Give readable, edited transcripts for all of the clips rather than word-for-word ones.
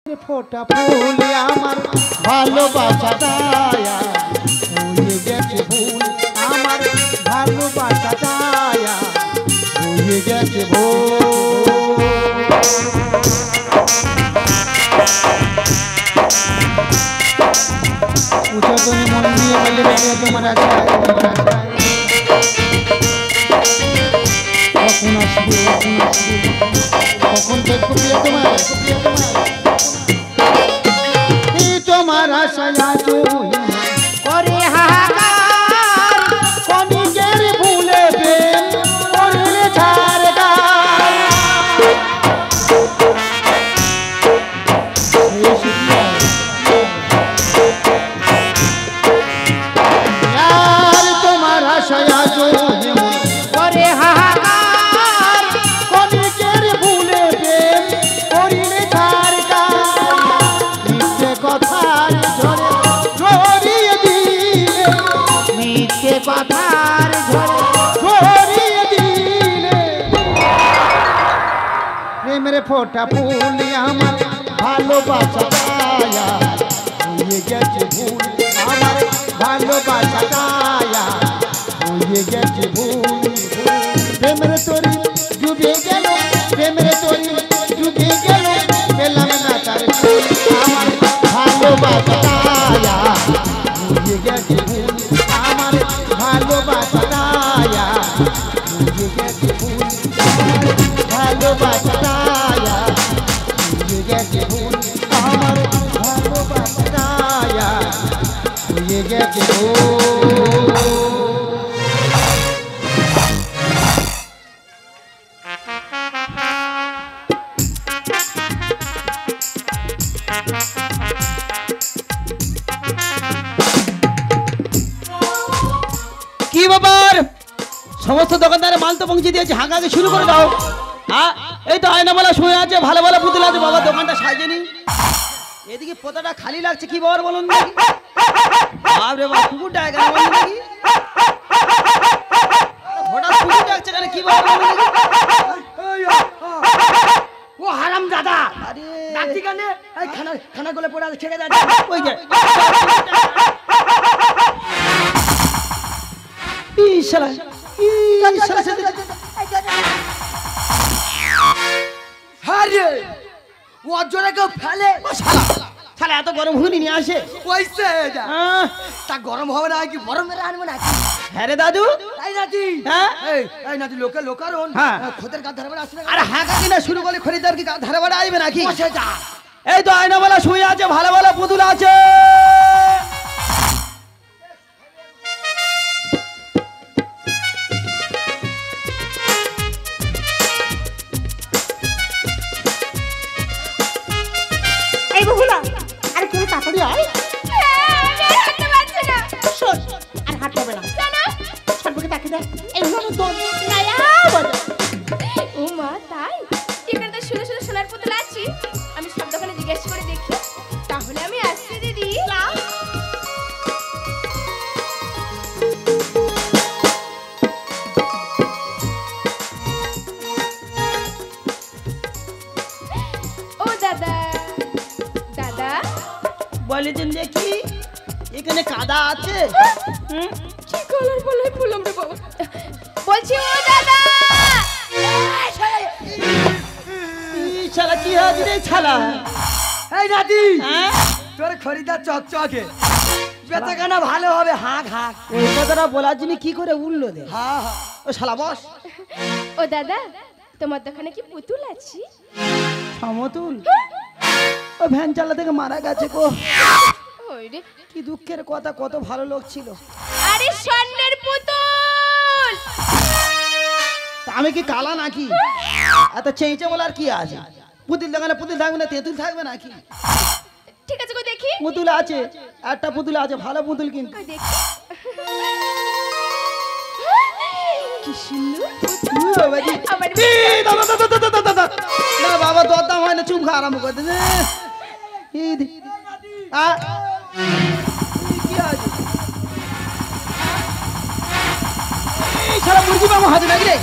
ফোটা ফুল আমার ভালোবাসা দায়া হয়ে গেছে ভুল আমার ভালোবাসা দায়া হয়ে গেছে ভুল উঠে তুমি মন নিয়ে বলে তোমার কখন আসবে কখন দেখবো তোমার তোমার আশায়া করে হাহাকার কনিকের ভুলে প্রেম করলে ছাড়গার তোমার আশায়া করে হাহাকার কনিকের ভুলে প্রেম করলে ছাড়গার মিথ্যে কথার ঝরে ঝরিয়ে দিলে মিথ্যে কথার ঝরে ঝরিয়ে দিলে প্রেমের ফোটা ফুল আমার ভালোবাসা দায়া হয়ে গেছে ভুল আমার ভালোবাসা দায়া হয়ে গেছে ভুল প্রেমের তরি ডুবে গেল প্রেমের তরি ডুবে গেল পেলাম না তার আমার ভালোবাসা দায়া হয়ে গেছে ভুল আমার ভালোবাসা দায়া হয়ে গেছে ভুল ভালোবাসা দায়া হয়ে গেছে ভুল আমার ভালোবাসা দায়া হয়ে গেছে ভুল কি ব্যাপার সমস্ত দোকানদারে মাল তো পৌঁছে দিয়েছে হাঁকাকে শুরু করে দাও হ্যাঁ এই তো আয়নাওয়ালা শুয়ে আছে ভালো ভালো পুতুল আছে বাবা দোকানটা সাজিয়ে এদিকে পোতাটা খালি লাগছে কি ব্যাপার বলুন বাপরে বাপ কুকুরটা এখানে বলুন নাকি হঠাৎ কুকুর ডাকছে এখানে কি ব্যাপার বলুন ও হারাম দাদা আরে ডাকছি কেন এই খানা গলে পড়ে আছে ছেড়ে যাচ্ছে ওই যে ইশালা ইশালা আরে ও জোরে কেউ ফেলে শালা এত গরম হুনি নিয়ে আসে কইছে তা গরম হবে না কি গরম মেরে আনবো না হ্যাঁ রে দাদু তাই নাতি হ্যাঁ এই নাতি লোকারণ হ্যাঁ খোদের কাজ ধরে আসবে আরে হাঁকা কিনা শুরু করলে খরিদার কি ধারে বাড়া আসবে নাকি সেটা এই তো আয়নাওয়ালা শুয়ে আছে ভালো ভালো পুতুল আছে এই বহুলা আরে কেউ তাড়াতাড়ি আয় হাঁটতে পারছে না শোন আর হাঁটতে হবে না কেন সবকে তাকে দেখ এই হলো তো নায়া ও মা তাই এখানে তো শুধু শুধু সোনার পুতুল আছে আমি সব দোকানে জিজ্ঞেস করে দেখি তাহলে আমি আসছি দিদি ও দাদা দাদা বলেছেন দেখি এখানে কাদা আছে কি কলার বলাই বললাম রে বাবা বলছি ও দাদা শালা কি হয়েছে রে শালা এই নাতি হ্যাঁ তোর খরিদার চকচকে বেচাকেনা ভালো হবে হাঁক হাঁক ওই কথাটা বলার জন্য কি করে উঠলো দে হ্যাঁ হ্যাঁ ও শালা বস ও দাদা তোমার দোকানে কি পুতুল আছে সমতুল ও ভ্যান চালা থেকে মারা গেছে গো ওই রে কি দুঃখের কথা কত ভালো লোক ছিল আরে স্বর্ণের পুতুল তা আমি কি কালা নাকি এত চেঁচে বলার কি আছে পুতুল দোকানে পুতুল থাকবে না তেঁতুল থাকবে নাকি ঠিক আছে গো দেখি পুতুল আছে একটা পুতুল আছে ভালো পুতুল কিন্তু কই দেখি কি সুন্দর বাবাজি আমার না বাবা তোর দাম হয় না চুপ খা আরম্ভ করতে কি আছে সারা মুরগি বাবু হাতে নাকি রে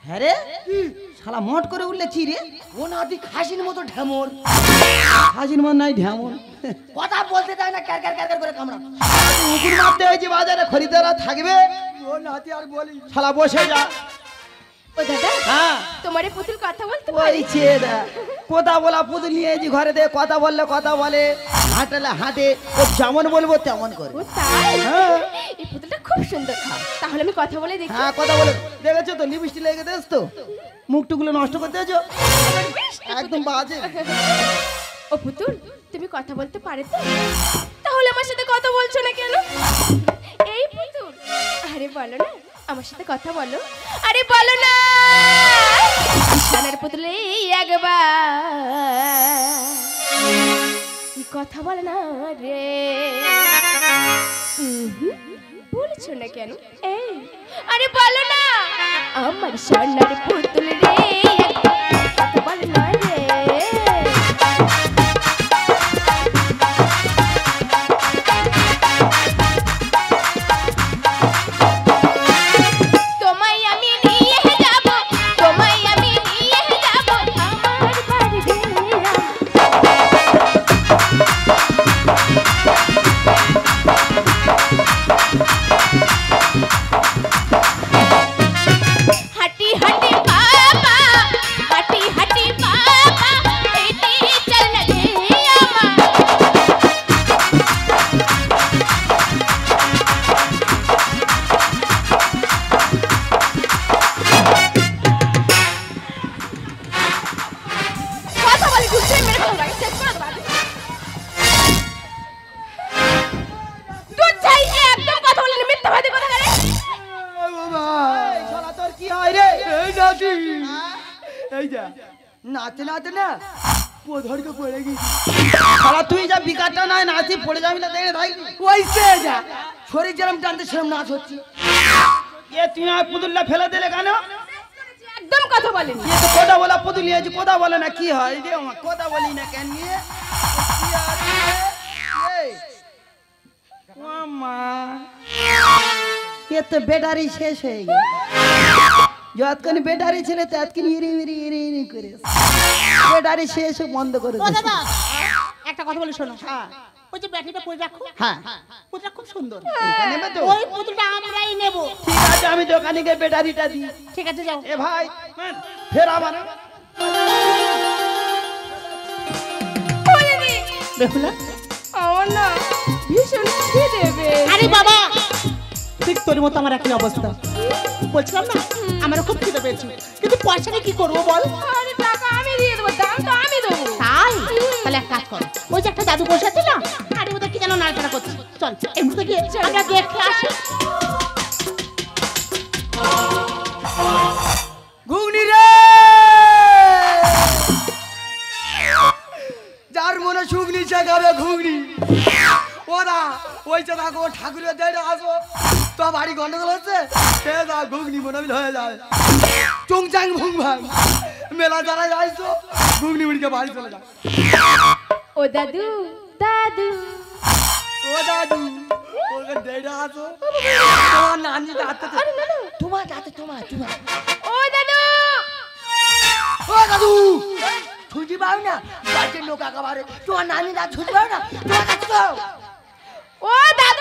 হ্যাঁ রে শালা মোট করে উঠলে কি রে? ও নাতি খাসির মতো ঢেমর, হাজির মন নাই ঢেমন। কথা বলতে দেয় না, ক্যার ক্যার ক্যার ক্যার করে কামড়া। উকুর মারতে হয়েছে বাজারে, খরিদ্দাররা থাকবে। ও নাতি আর বলি শালা বসে যা। ও দাদা, হ্যাঁ তোমার এই পুতুল কথা বলতে পারে? ওই ছেদা কথা বলা পুতুল নিয়ে এসেছি ঘরে দিয়ে, কথা বললে কথা বলে, হাঁটালে হাঁটে, ও যেমন বলবো তেমন করে। ও তাই? হ্যাঁ। এই পুতুলটা খুব সুন্দর। তাহলে আমি কথা বলে দেখি। হ্যাঁ কথা বলে দেখেছো তো, লিপস্টিক লেগে দেশ তো, মুখটুকুলো নষ্ট করতে হয়েছো একদম বাজে। ও পুতুল, তুমি কথা বলতে পারে তো? তাহলে আমার সাথে কথা বলছো না কেন? এই পুতুল, আরে বলো না, আমার সাথে কথা বলো। আরে বলো না সোনার পুতুলে একবার কি কথা বলে না রে। বলছো না কেন? এই আরে বলো না আমার সোনার পুতুল রে, কথা বলে না রে। তোমায় আমি নিয়ে যাব, তোমায় আমি নিয়ে যাব আমার বাড়ি গেলাম। হাঁটি হাঁটি বাবা, হাঁটি হাঁটি বাবা, হেঁটে চল না রে আমার। কথা বলি ঘুরছে মেরে ফেলবো, শেষ করে দেবো। তুই চাই একদম কথা বলি না, মিথ্যাবাদী কথা বলে। এই শালা তোর কি হয় রে? এই নাতি, এই যা নাচতে নাচতে না পোধরকে পড়ে গেছি। শালা তুই যা বিকারটা নাই নাচি পড়ে যাবি না, দেখে ভাই। ওইসে যা শরীর যেরম টানতে সেরম নাচ হচ্ছে। এ তুই আর পুতুলটা ফেলে দিলে কেন? একদম কথা বলেনি। এ তো কথা বলা পুতুল নিয়েছি, কথা বলে না, কি হয় রে? আমার কথা বলি না কেন নিয়ে? কি আর এই ও মা, এ তো ব্যাটারি শেষ হয়ে গেল। যতক্ষণ ব্যাটারি ছিল ততক্ষণ ইরি ইরি ইরি ইরি করে ব্যাটারি শেষ বন্ধ করে ও দিয়েছে। দাদা, একটা কথা বলি শোনো। হ্যাঁ ওই যে ব্যাটারিটা পরে রাখো, হ্যাঁ পুতুলটা খুব সুন্দর। এটা নেবে তো? ওই পুতুলটা আমরাই নেব। ঠিক আছে, আমি দোকানে গিয়ে ব্যাটারিটা দিই। ঠিক আছে যাও। এ ভাই ফের আবার বেহুলা, আমার না ভীষণ খিদে পেয়েছে। আরে বাবা, ঠিক তোর মতো আমার একই অবস্থা। বলছিলাম না আমারও খুব খিদে পেয়েছে, কিন্তু পয়সা নিয়ে কি করবো বল? আরে টাকা আমি দিয়ে দেবো, দাম তো আমি দেবো। তাই তাহলে এক কাজ কর, ওই যে একটা দাদু বসে আছে না, আরে ওদের কি যেন নাড়াচাড়া করছে, চল এই মুহূর্তে গিয়ে আমরা দেখে আসি। ঘুগনি রে, যার মনে শুগনি সে খাবে ঘুগনি। ওরা ওই যে দেখো ঠাকুরের দেড় আসো তো বাড়ি গন্ডগোল হচ্ছে, সে যা ঘুগনি মনে হয়ে যায় চুংচাং ভুং ভাং মেলা যারা যাইছো ঘুগনি মুড়িকে বাড়ি চলে যায়। ও দাদু, দাদু, ও দাদু, ওকে দেড় আসো তোমার নানি দাঁতে, তোমার দাঁতে, তোমার তোমার। ও দাদু, ও দাদু ছুটি পাও না, বাড়ির লোক একেবারে তোমার নানি দাঁত ছুটি পাও না, তোমার দাঁত দাও। ও দাদু,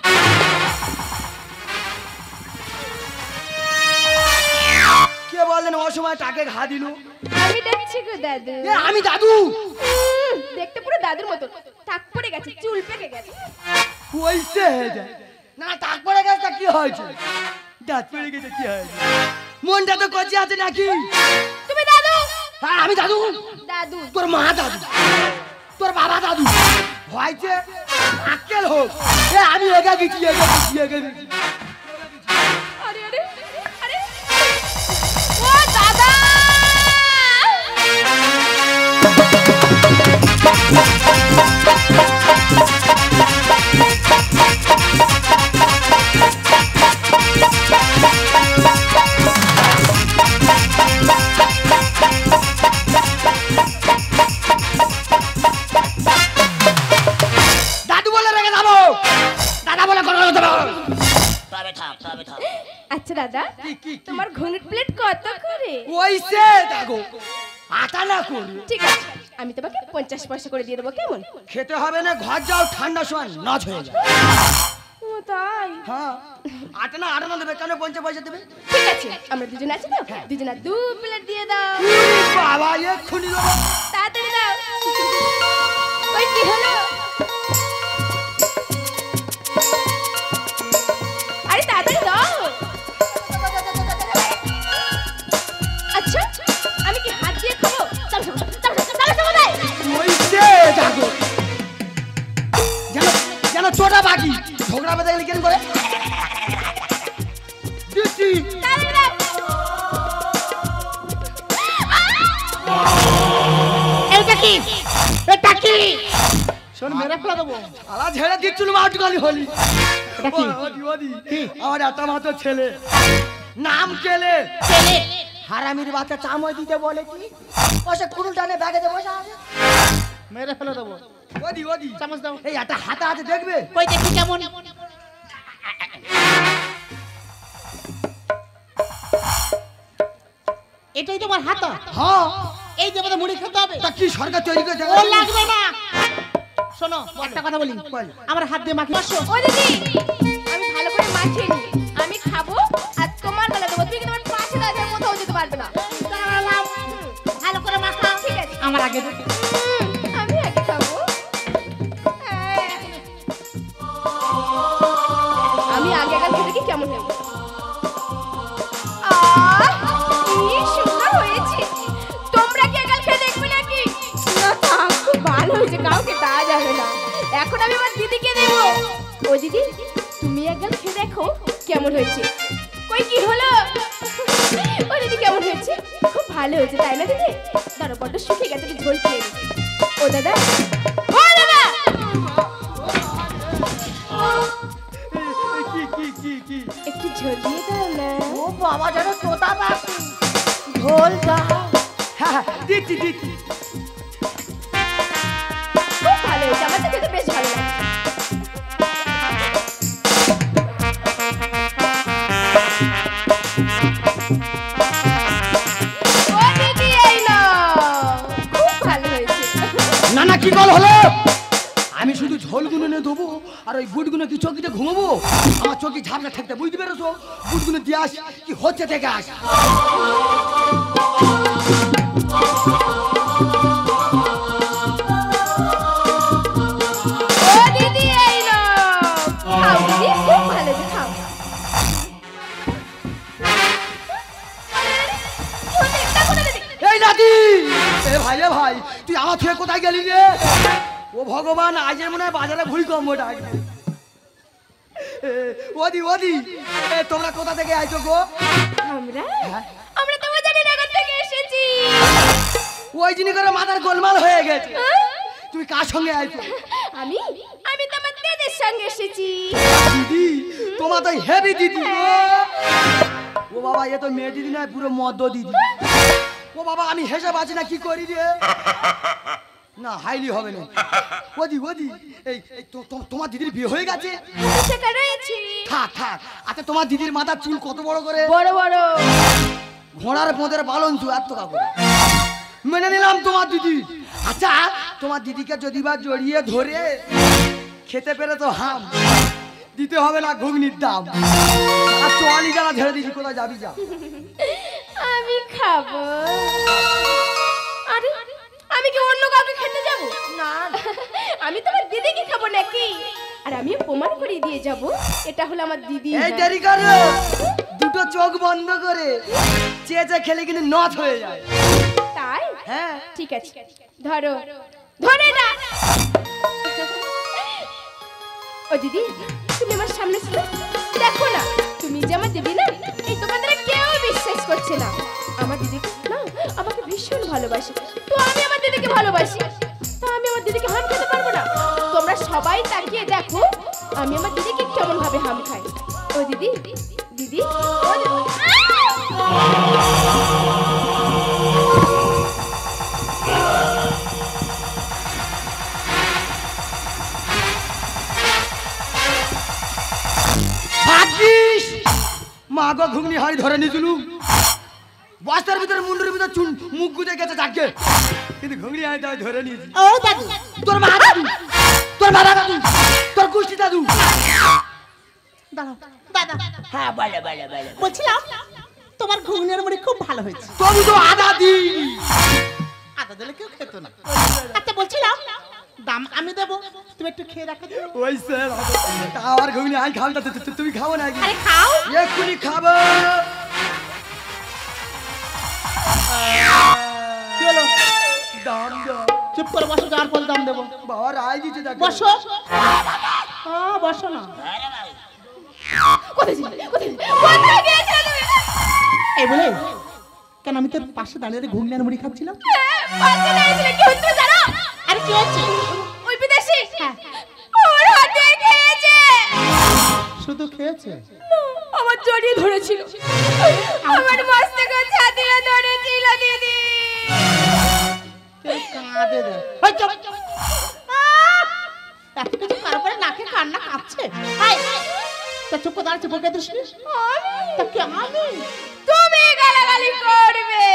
কে বললেন অসময় টাকে ঘা দিল? আমি দেখছি গো দাদু। আমি দাদু। দেখতে পুরো দাদুর মতো, টাক পড়ে গেছে, চুল পেকে গেছে। ওইসে হয়ে যায় না, টাক পড়ে গেছে তা কি হয়েছে? দাঁত পড়ে গেছে কি হয়েছে? মনটা তো কচি আছে নাকি? তুমি দাদু? হ্যাঁ আমি দাদু। দাদু তোর মা দাদু, তোর বাবা দাদু হয়েছে আক্কেল হোক। আমি এগা গেছি, এগা গেছি, এগা গেছি। আরে আরে আরে, ও দাদা, দাদু বলে রেখে যাবো, দাদা বলে কথা বলতে পারবো। ঘুগনির প্লেট কত করে? ওইসে দেখো আটা না করে ঠিক আছে, আমি তোমাকে 50 পয়সা করে দিয়ে দেবো, কেমন? খেতে হবে না, ঘর যাও, ঠান্ডা সময় নজ হয়ে যায়। ও তাই? হ্যাঁ, আটা না দেবে কেন? 50 পয়সা দেবে। ঠিক আছে, আমরা দুজন আছি তো, দুজনা 2 প্লেট দিয়ে দাও। উরি বাবা, এক্ষুনি দেবো। তাড়াতাড়ি দাও। ওই কি হলো? আরে তাড়াতাড়ি দাও। আচ্ছা, আমি কি হাত দিয়ে খাবো? ওইসে দেখো যেন ছোটা বাকি ঝগড়া বেঁধে গেলে কেন করে দিচ্ছি। এইটা কি? এটা কি? শোন মেরে ফেলা দেবো। আলা ঝেড়ে দিচ্ছিল মাউটকালি হলি। এটা কি? ওদি আমার একটা মাত্র ছেলে, নাম কেলে। ছেলে হারামির বাচ্চা চামচ দিতে বলে কি বসে কুড়ুল টানে ব্যাগে দে বসে আছে। মেরে ফেলা দেবো। ওদি চামচ দাও। এই একটা হাতা আছে দেখবে। কই দেখি কেমন। এটাই তোমার হাতা? হ্যাঁ, এই যে আমাদের মুড়ি খেতে হবে। তা কি সরকার তৈরি করেছে? ও লাগবে না। শোনো একটা কথা বলি, বল। আমার হাত দিয়ে মাখি। বসো। ও দিদি, আমি ভালো করে মাখিয়ে নি, আমি খাবো আর তোমার বেলা দেবো। তুমি কি তোমার পাশে দাঁড়িয়ে কোথাও যেতে পারবে না। দাঁড়ালাম। ভালো করে মাখা। ঠিক আছে, আমার আগে দে। আমি আগে খাবো। আমি আগে খেতে দেখি কেমন হবে। কি সুন্দর হয়েছে। তোমরা কি একাল খেয়ে দেখবে নাকি? না থাক, খুব ভালো হয়েছে, কাউকে দেওয়া যাবে না। এখন আমি আমার দিদিকে দেবো। ও দিদি, তুমি একবার খেয়ে দেখো কেমন হয়েছে। কই কি হলো? ও দিদি কেমন হয়েছে? খুব ভালো হয়েছে তাই না দিদি? দাঁড়ো, বড্ড শুকিয়ে গেছে, একটু ঝোল খেয়ে নি। ও দাদা, ও দাদা, কি একটু ঝোল দিয়ে দাও না। ও বাবা যেন তোতা পাখি। ঢোল দাও। হ্যাঁ, দিচ্ছি। খুব ভালো হয়েছে, আমার তো খেতে বেশ ভালো লাগে। ও দিদি, এই নাও। খুব ভালো হয়েছে। না কি বল হলো? আমি শুধু ঝোলগুলো নিয়ে দেবো আর ওই বুটগুলো কি চকিতে ঘুমাবো? আমার চকি ঝাপটা থাকতে বুঝতে পেরেছো? বুটগুলো দিয়ে আস কি হচ্ছে থেকে আস। ও দিদি, এই নাও। খাও দিদি, খুব ভালো হয়েছে, খাও। ও দেখটা কোথায় দিদি? এই নাতি, এ ভাই তুই আমার থেকে কোথায় গেলি রে? ও ভগবান, আজের মনে হয় বাজারে ভূমিকম্প ডাকবে। ওদি তোমরা কোথা থেকে আইছো গো? আমরা তো মজানিনগর থেকে এসেছি। ওই জিনিস করে মাথার গোলমাল হয়ে গেছে। তুমি কার সঙ্গে আইছো? আমি তো আমার দিদির সঙ্গে এসেছি। দিদি, তোমার তো হেভি দিদি গো। ও বাবা, এ তো মেয়ে দিদি নয়, পুরো মদ্য দিদি। ও বাবা, আমি হেসে বাঁচি না, কি করি রে? না, হাইলি হবে না। ওদি এই তোমার দিদির বিয়ে হয়ে গেছে? সেখানে রয়েছি। থাক আচ্ছা, তোমার দিদির মাথার চুল কত বড় করে? বড় বড়। ঘোড়ার পোঁদের বালন চুল এত কাপড়। মেনে নিলাম তোমার দিদি। আচ্ছা, তোমার দিদিকে যদি বা জড়িয়ে ধরে খেতে পেরে তো হাম দিতে হবে না ঘুগনির দাম। আর চোয়ালি যারা ঝেড়ে দিছি, কোথায় যাবি যা। আমি খাবো। আরে, আমি কি অন্য কাউকে খেতে যাব? না, আমি তোমার দিদিকে খাবো নাকি? আর আমি প্রমাণ করে দিয়ে যাব এটা হলো আমার দিদি। এই দেরি করো, দুটো চোখ বন্ধ করে চেয়ে খেলে কিন্তু নথ হয়ে যায়। তাই? হ্যাঁ, ঠিক আছে, ধরো ধরে না। ও দিদি, তুমি আমার সামনে ছিল, দেখো না তুমি যে আমার দিদি না, এই দোকানদারে কেউ বিশ্বাস করছে না। আমার দিদি না আমাকে ভীষণ ভালোবাসে, তো আমি আমার দিদিকে ভালোবাসি, তো আমি আমার দিদিকে হাম খেতে পারবো না? তোমরা সবাই তাকিয়ে দেখো আমি আমার দিদিকে কেমন ভাবে হাম খাই। ও দিদি, দিদি, ও দিদি। মা গো, ঘুগনি হাড়ি ধরে নিয়েছিল। বস্তার ভিতরে মুন্ডুর ভিতরে চুন মুখ গুজে গেছে যাকে, কিন্তু ঘুগনি আমি তাই ধরে নিয়েছি। ও দাদু, তোর মা দাদু, তোর বাবা দাদু, তোর কুষ্টি দাদু। দাঁড়াও দাদা। হ্যাঁ বলে বলে বলে। বলছিলাম তোমার ঘুগনির মুড়ি খুব ভালো হয়েছে। তবু তো আদা দি। আদা দিলে কেউ খেত না। আচ্ছা বলছিলাম দাম আমি দেবো, তুমি একটু খেয়ে রাখো। ওই স্যার আমার ঘুগনি আই খাও না, তুমি খাবো নাকি? আরে খাও। এক্ষুনি খাবো। কি হলো? দাম দাও। চুপ করে বসো, যার পর দাম দেবো। বাবা রায় দিচ্ছে দেখো। বসো। বসো না। কোথায় ছিলে? কোথায় গিয়েছিলে তুমি? এই বলে কেন আমি তোর পাশে দাঁড়িয়ে ঘুগনি আর মুড়ি খাচ্ছিলাম। পাশে দাঁড়িয়েছিলে, কি হচ্ছে জানো? আরে কি হচ্ছে? ওই বিদেশি ওর হাতে খেয়েছে। শুধু খেয়েছে? আমার জড়িয়ে ধরেছিল, আমার মস্তকে ছাতিয়ে ধরেছিল দিদি। কাঁদে দে। এত কিছু কারো করে নাকে কান্না কাঁপছে। তা চুপ করে দাঁড়াচ্ছে, বকে দিস তা কি আমি? তুমি গালাগালি করবে।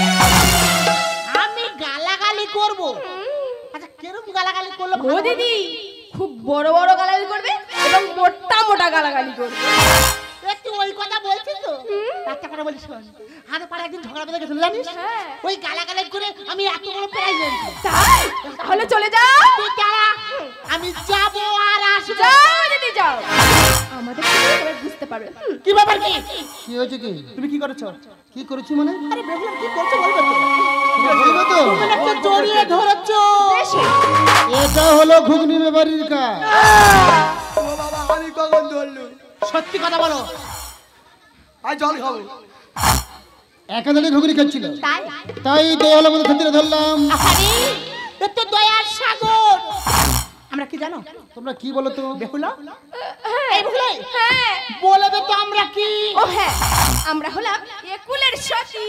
আমি গালাগালি করব? আচ্ছা কিরকম গালাগালি করলে ও দিদি খুব বড় বড় গালাগালি করবে এবং মোটা মোটা গালাগালি করবে। একটু ওই কথা বলছিস তো? একটা কথা বলিস শোন, হাতে পাড়ে একদিন ঝগড়া বেঁধে গেছিল জানিস? হ্যাঁ। ওই গালাগালি করে আমি এত বড় প্রাইজ এনেছি। তাই? তাহলে চলে যাও। তুই দাঁড়া, আমি যাবো আর আসবো। যাও দিদি যাও, আমাদের সবাই বুঝতে পারবে। কি ব্যাপার কি? কি হয়েছে কি? তুমি কি করেছো? কি করেছি মানে? আরে বেহুলা কি করছো বলবে তো? বলবে তো? তুমি একটা জড়িয়ে ধরেছো। এটা হলো ঘুগনি ব্যাপারীর কাজ। ও বাবা আমি কখন ধরলু? সত্যি কথা বলো। আর জল খাবো। একাধারে ঘুগনি খাচ্ছিল, তাই? তাই দেওয়ালের মধ্যে ধরে ধরলাম। আরে এ তো দয়ার সাগর। আমরা কি জানো? তোমরা কি বলো তো? বেহুলা এই বেহুলা হ্যাঁ বলে দে তো আমরা কি? ও হ্যাঁ, আমরা হলাম একুলের সতী।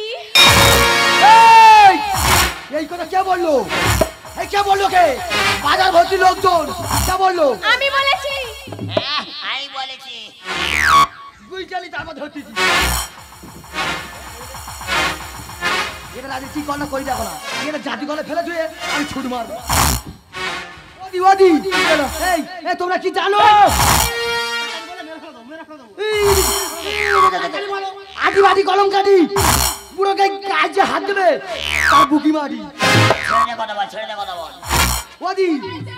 এই কথা কে বললো? এই কে বললো? কে বাজার ভর্তি লোকজন কে বললো? আমি বলেছি। আমি বলেছি। বুঝলি তার মধ্যে হচ্ছে এটা রাজি ঠিক কল না করি দেখো না, এটা জাতি কলে ফেলে ধুয়ে আমি ছুট মারবো। ওদি ওদি এই এই তোমরা কি জানো? আদিবাদী কলম কাটি পুরো কাজে হাত দেবে তার বুকি মারি। ছেড়ে দে কথা বল, ছেড়ে দে কথা বল। ওদি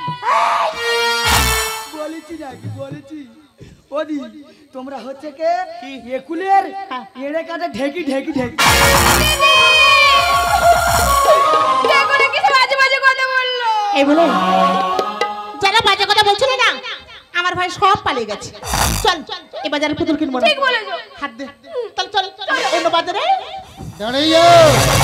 বলেছি নাকি বলেছি? ওদি তোমরা হচ্ছে কে একুলের এড়ে কাটে ঢেকি ঢেকি ঢেকি। দেখো না কিছু বাজে বাজে কথা বললো। এই বলে যারা বাজে কথা বলছিল না, আমার ভাই সব পালিয়ে গেছে। চল এই বাজারে পুতুল কিনবো না। ঠিক বলেছো। হাত দে। চল চল অন্য বাজারে। দাঁড়িয়ে যাও,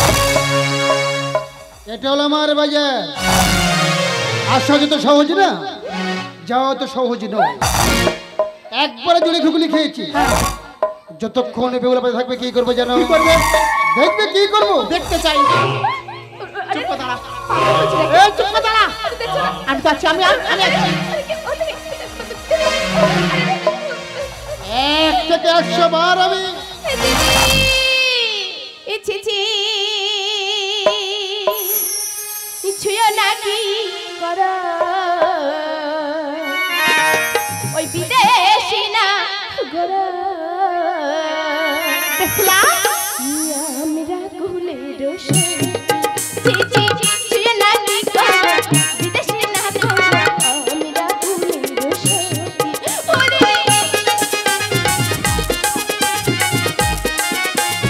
এটা হলো আমার বাজার। আসা যত সহজ না, যাওয়া তো সহজ নয়। একবারে জুড়ে ঘুগনি খেয়েছি, যতক্ষণ বেগুলা পাশে থাকবে কি করবো জানো? দেখবে কি করবো? দেখতে চাই। চুপ করে দাঁড়া। এই চুপ করে দাঁড়া। আমি তো আছি, আমি আছি। 1 থেকে 100 বার আমি ছুঁয়ো নাকি করো ওই বিদেশি না গরো দেখলা আমরা কুলের ছুঁয়ো নাকি করো বিদেশি না গরো আমরা কুলের ওরে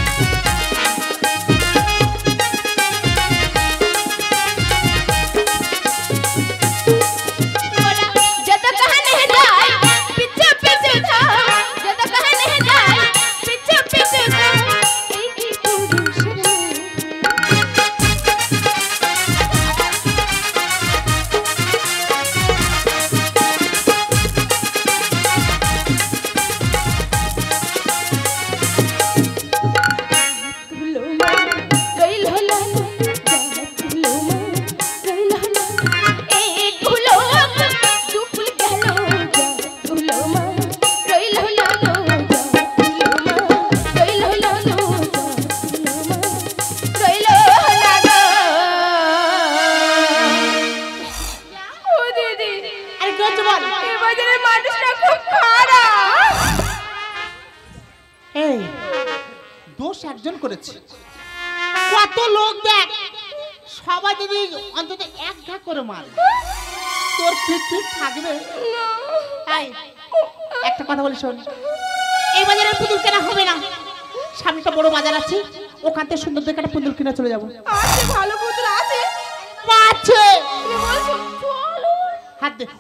দোষ একজন করেছে। কত লোক দেখ, সবাই যদি অন্তত এক ঘা করে মার, তোর পিঠ পিঠ থাকবে? তাই একটা কথা বলি শোন, এই বাজারে পুতুল কেনা হবে না, সামনে একটা বড় বাজার আছে, ওখান থেকে সুন্দর দেখে একটা পুতুল কিনা চলে যাবো। আছে, ভালো পুতুল আছে। আছে, তুমি বলছো চলো। হাত দে।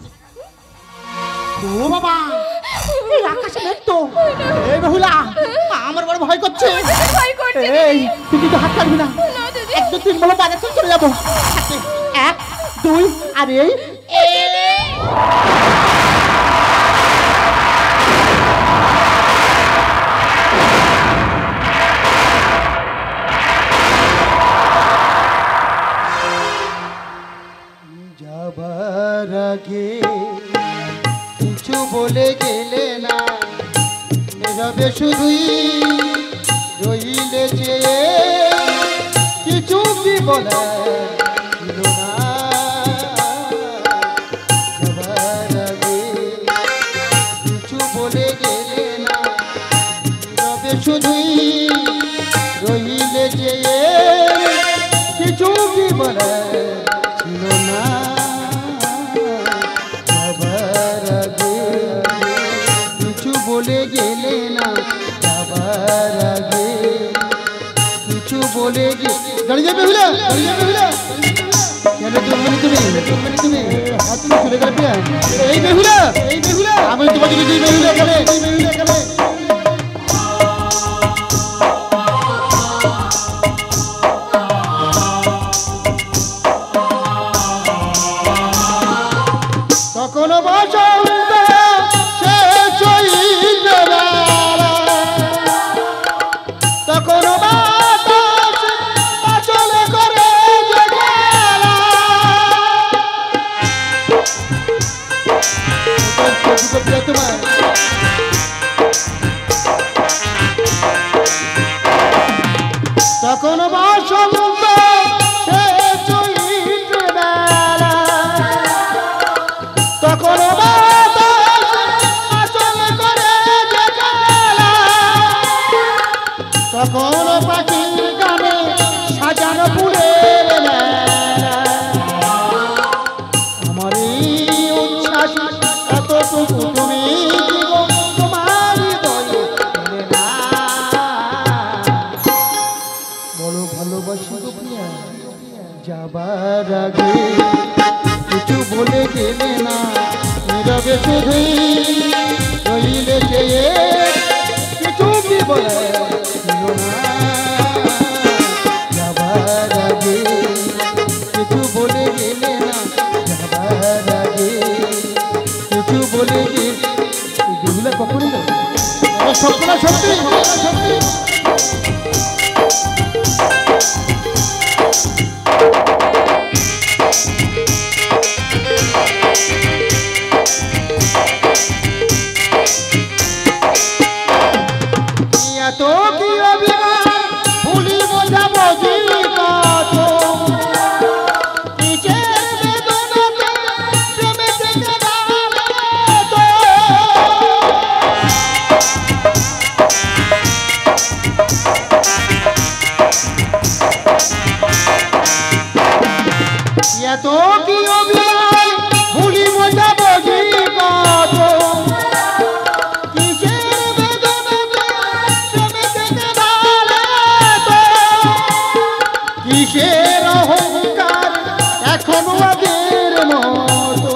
ও বাবা, এই আকাশে মেঘ তো। এই বহুলা, আমার বড় ভয় করছে। ভয় করছে এই তুই কিন্তু হাত ছাড়বি না। না দিদি। 1 2 3 বলো, বাজার থেকে চলে যাবো। 1 2 আর এই যাবার আগে কিছু বলে গেলে না, নীরবে শুধুই রইলে যে, কিছু কি বলে ছিল না। যাবার আগে কিছু বলে গেলে না, নীরবে শুধুই রইলে যে, কিছু কি বলে ছিল না। যাবার আগে কিছু বলে গেলে না, যাবার আগে কিছু বলে দাঁড়িয়ে যাবে হুলা, দাঁড়িয়ে যাবে হুলা। কেন তুমি হাত তুলে চলে গেলে প্রিয়া? এই বেহুলা, এই বেহুলা, আমি তোমাকে যদি বেহুলা এখানে, এই বেহুলা এখানে। তখনও বসন্ত শেষ হইতে বেলা, তখনও বাতাস আঁচলে করে যে খেলা। তোমার তখনও বসন্ত শেষ হইতে বেলা, তখন বাতাস আঁচলে করে যে খেলা। তখন পাখির গানে সাজানো ফুলের মেলা। আমার এই উচ্ছ্বাস এতটুকু তুমি জীবন তোমার হৃদয়ে পেলে না। বড় ভালোবাসি গো প্রিয়া, যাবার আগে কিছু বলে গেলে না, নীরবে শুধুই রইলে চেয়ে, কিছু কি বলে ছিল না। যাবার আগে কিছু বলে গেলে না, যাবার আগে কিছু বলে গেলে। যেগুলো কখনই না সত্য না, সত্যি সত্যি। এত কি অভিমান ভুলিব যাব কত, কিসের বেদনাতে প্রেমে থেকে ডালে তো। এত কি অভিমান ভুলিব যাব কত, কিসের অহংকার এখনো আগের মতো।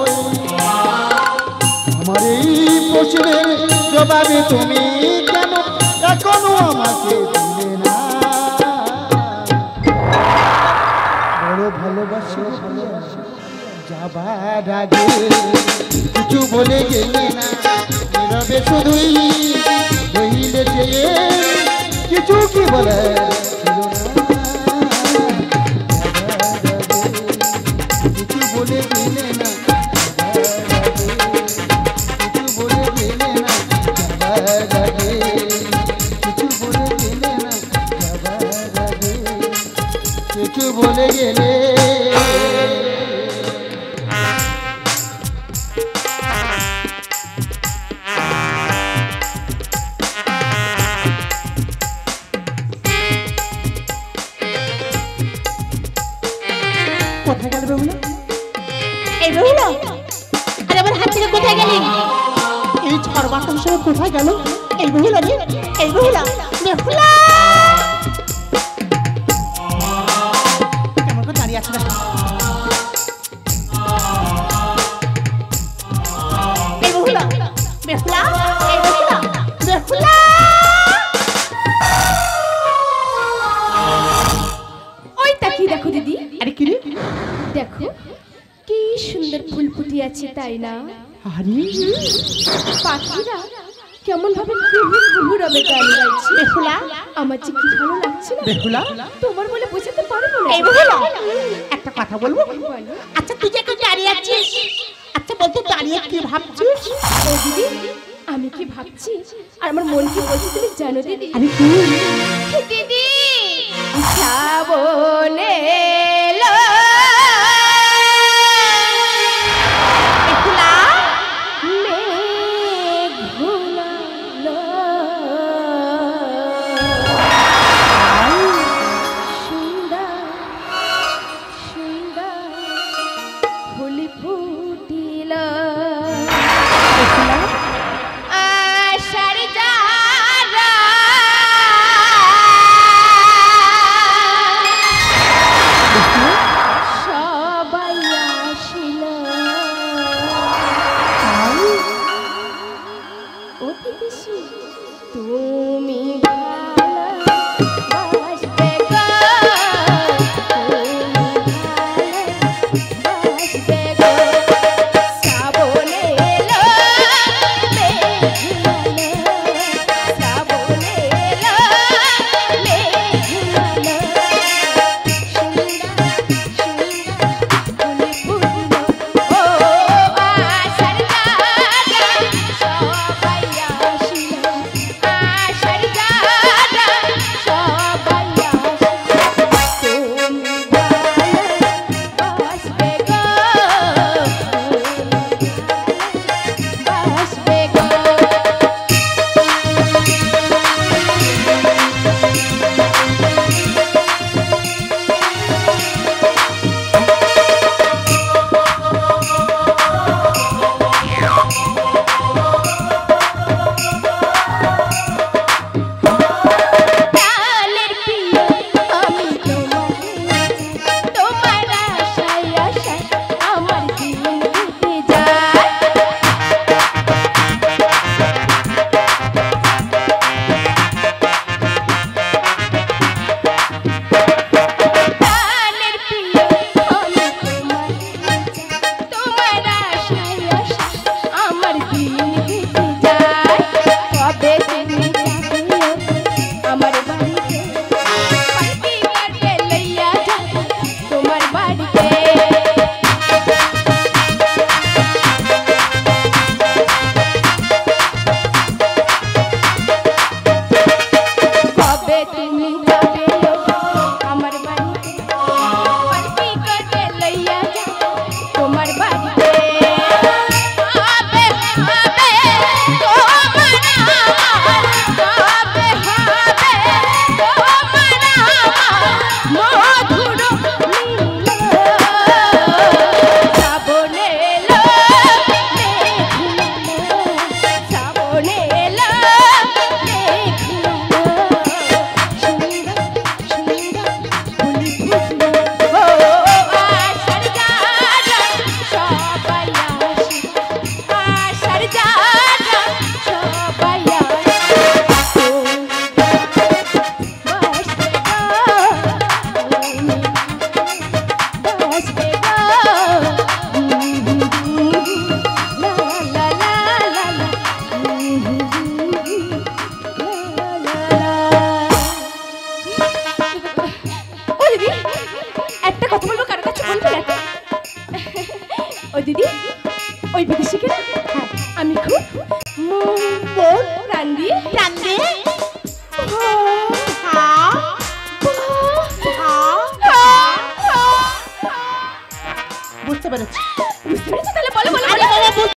আমার এই প্রশ্নের জবাবে তুমি কেন এখনো আমাকে দিলে না। বড় ভালোবাসি, যাবার আগে কিছু বলে গেলে না, নীরবে শুধুই রইলে চেয়ে, কিছু কি বলে ছিল না। কিছু বলে গেলে না, কিছু বলে গেলে না, যাবার আগে কিছু বলে গেলে না, যাবার আগে কিছু বলে গেলে। বেহুলা এই বেহুলা আরে আমার হাত থেকে কোথায় গেলি এই ঝড় বাতাসের সময় কোথায় গেল এই বেহুলা রে এই বেহুলা বেহুলা কেমন করে দাঁড়িয়ে আছে দেখো এই বেহুলা বেহুলা এই বেহুলা বেহুলা ওই তাকিয়ে দেখো দিদি, আরে কি রে দেখো কি সুন্দর ফুল ফুটে আছে তাই না? আরে পাখিরা কেমন ভাবে ঘুরবে গান গাইছে। বেহুলা আমার যে কি ভালো লাগছে না, বেহুলা তোমার বলে বোঝাতে পারবো না। এই বেহুলা একটা কথা বলবো বলো। আচ্ছা তুই যে এখন দাঁড়িয়ে আছিস আচ্ছা বলতো দাঁড়িয়ে কি ভাবছিস ও দিদি, আমি কি ভাবছি আর আমার মন কি বলছে তুমি জানো দিদি? আরে তুই দিদি শ্রাবণে এলো, বেহুলা মেঘ ঘুমালো, সুন্দর সুন্দর ফুল ফুটিল, বেহুলা আষাঢ় যারা সবাই আসিল। ও বিদেশি তুমি ভালোবাসবে গো, তুমি ভালোবাসবে গো, শ্রাবণে এলো মেঘ ঘুমালো, শ্রাবণে এলো মেঘ ঘুমালো, সুন্দর সুন্দর ফুল ফুটলো, ও আষাঢ় যারা সবাই আসিল, আষাঢ় যারা সবাই আসিল, তুমি ভালোবাসবে গো, ভালোবাসবে গো। প্রাণের প্রিয় আমি তোমার আশায় আশায় আমার দিন কেটে যায়। প্রাণের প্রিয় আমি তোমার আশায় আশায় আমার দিন কেটে যায়। কবে তুমি যাবে আমার বাড়িতে, পাখি কাটে লইয়া যাবে তোমার বাড়িতে। কবে তুমি যাবে আমার বাড়িতে, পাখি কাটে লইয়া যাবে তোমার বাড়িতে। হবে হবে তোমার আমার, হবে হবে তোমার আমার মধুর মিলন। শ্রাবণে এলো মেঘ ঘুমালো, শ্রাবণে এলো মেঘ ঘুমালো, সুন্দর সুন্দর ফুল ফুটলো, ও আষাঢ় যারা সবাই আসিল, আষাঢ় যারা সবাই আসিল, বাসবে গো, বাসবে গো, লা লা লা লা লা, ও দিদি একটা কথা বলবো, কারোর কাছে বলবো না? ও দিদি ওই বিদেশিকে না, আমি খুব মন প্রাণ দিয়ে বুঝতে পেরেছি বুঝতে পেরেছো? তাহলে বলো বলো আরে বলো। বাবা